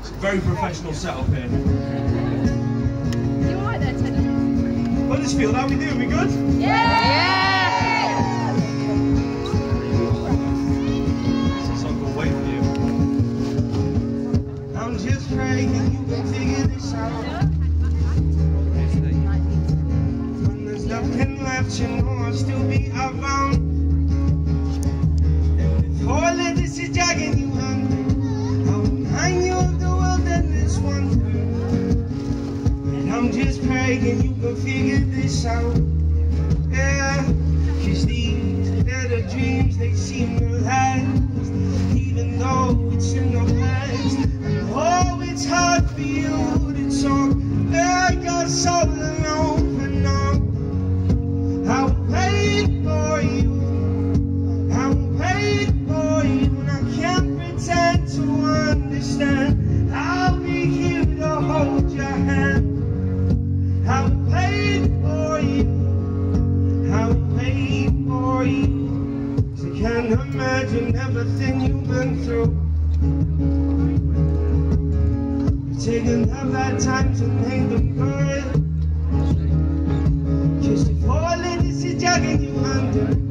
It's a very professional setup here. You alright there, Teddy? Huddesfield, how we doing? We good? Yeah! This is a song called Wait For You. I'm just praying you can figure this out. When there's nothing left, you know I'll still be around. And if all of this is dragging you under, I will remind you of the world and this wonder. And I'm just praying you can figure this out. Yeah, 'cause these are the dreams, they seem to last, even though it's in the past. And oh, it's hard for you to talk like you're so alone. But no, I will wait for you, I will wait for you, and I can't pretend to understand. I'll be here to hold your hand. I will wait for you, I will wait for you. 'Cause I can't imagine everything you've been through. You've taken all that time to make them good. Just if all of this is dragging you under,